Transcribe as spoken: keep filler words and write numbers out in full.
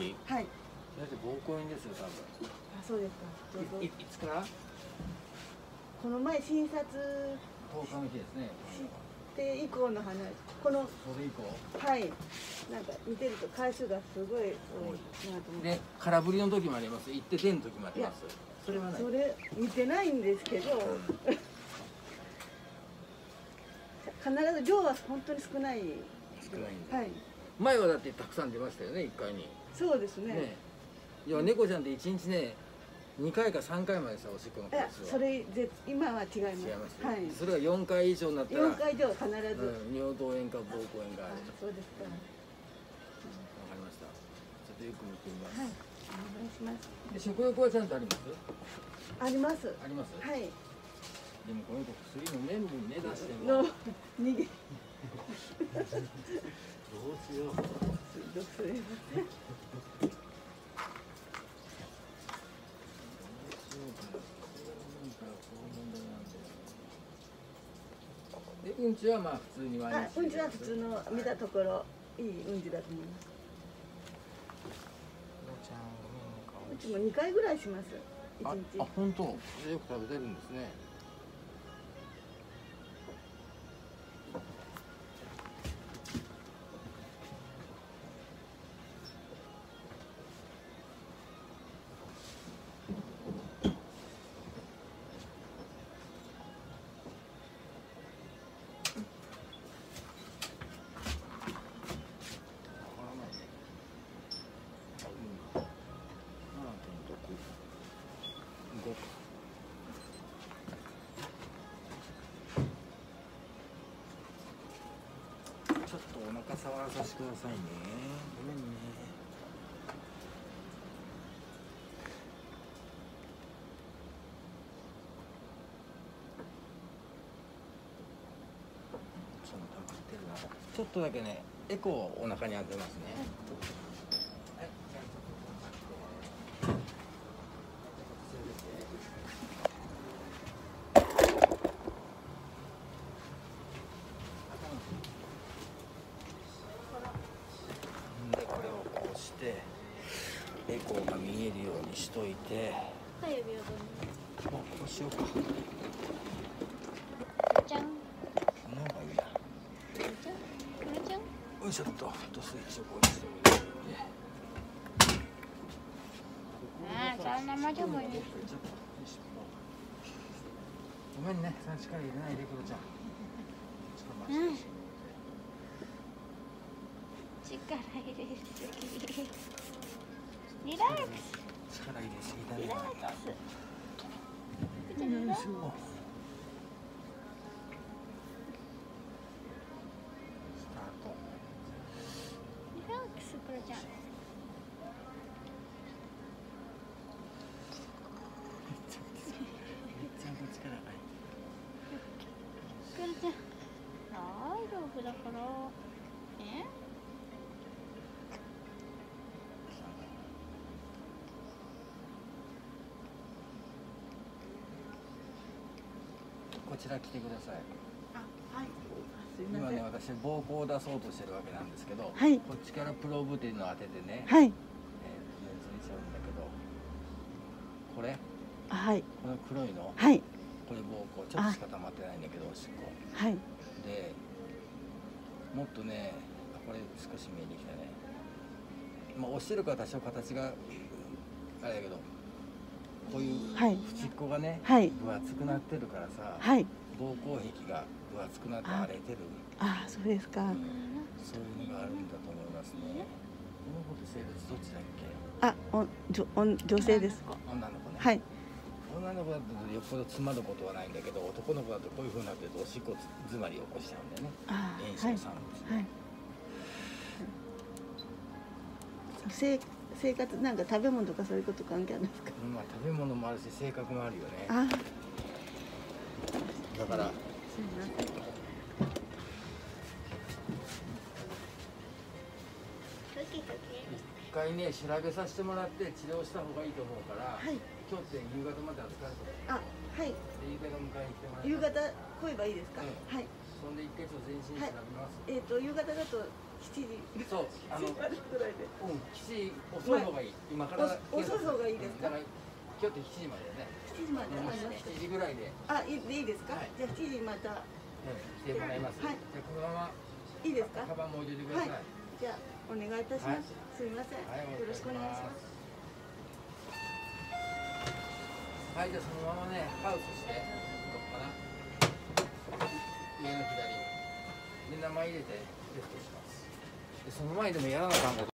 いい？ はい。 だって膀胱炎ですよ、多分。 あ、そうですか。どうぞ。 い、いつから？ この前診察とおかの日ですね。 して以降の話。このそれ以降。 はい。なんか見てると回数がすごい多いなと思って。 で、空振りの時もあります。行って出ん時もあります。それはない。 それ見てないんですけど。必ず量は本当に少ない。 少ないんだ。 はい。 前はだってたくさん出ましたよね、一回に。 そうですね。 ね。いや、猫ちゃんって一日ね、二回か三回までさ、おしっこの回数は。 それぜ今は違います。違います。 はい。 それが四回以上になったら。 四回以上必ず。 うん、尿道炎か膀胱炎がある。 そうですか。わかりました。ちょっとよく見てみます。 はい。お願いします。 で、食欲はちゃんとあります？ あります。 あります。 はい。 でもこの子薬の塩分ね出しても。 の逃げ。どうしよう。 どうすれば。 で、うんちはまあ普通に毎日。 あ、うんちは普通の見たところいいうんちだと思います。うちもにかいぐらいします。一日。 あ、あ、本当。よく食べてるんですね。ちょっとお腹触らさせてくださいね。ごめんね。ちょっと食べてるな。ちょっとだけね、エコーをお腹に当てますね。はい。エコーが見えるようにしといて。 はい、指をどうぞ。 あ、こうしようか。 じゃん。 この方がいいな。 じゃん。これじゃん。 よいしょっと、フットスイッチをこうにしてみる。 ああ、そんなまじょもいね。 ごめんね、その力入れないで、クロちゃん。 うん。力入れすぎ。リラックス。 力入れすぎだね。 リラックス。 よいしょ。スタート。 リラックス、クロちゃん。 めっちゃ力入る。 クロちゃん。大丈夫だから。え？ こちら来てください。 あ、はい。すいません。 今ね、私膀胱を出そうとしてるわけなんですけど、 はい、 こっちからプローブっていうのを当ててね、 はい、 えー、ついちゃうんだけど、これ、 はい、 この黒いの、 はい、 これ膀胱ちょっとしか溜まってないんだけど、おしっこ。 はい。 で、もっとね、これ少し見えてきたね。まあ押してるから多少形があれだけど。こういう縁っこがね、はい、分厚くなってるからさ、はい、膀胱壁が分厚くなって荒れてる。 ああ、そうですか、うん。 そういうのがあるんだと思いますね。この子と性別どっちだっけ？ あ、お、女、女性です。 女の子ね。はい。女の子だとよっぽど詰まることはないんだけど、男の子だとこういう風になってるとおしっこ詰まりを起こしちゃうんだよね。 ああ、 炎症産物。はい。 性生活なんか食べ物とかそういうこと関係あるんですか？ まあ食べ物もあるし性格もあるよね。 あだから。 すみません。 一回ね調べさせてもらって治療した方がいいと思うから、はい、今日って夕方まで預かると。あ、はい。で夕方迎えに来てもらって。夕方来ればいいですか？うん、はい。そんで一回ちょっと全身調べます。はい、えっ、ー、と夕方だとしちじそうあのくらいでうんしちじ遅い方がいい今からお遅い方がいいですか？ だから今日ってしちじまでねしちじまでもうありました。 しちじぐらいであ、いいいいですか？ はいじゃあしちじまたうん来てもらいますはいじゃあこのままいいですか？ カバンも置いといてくださいはいじゃあお願いいたします。すみません。 はいよろしくお願いします。 はい、じゃあそのままね、パウスして、どこかな上の左。で、名前入れてテストします。で、その前でもやらなあかんこと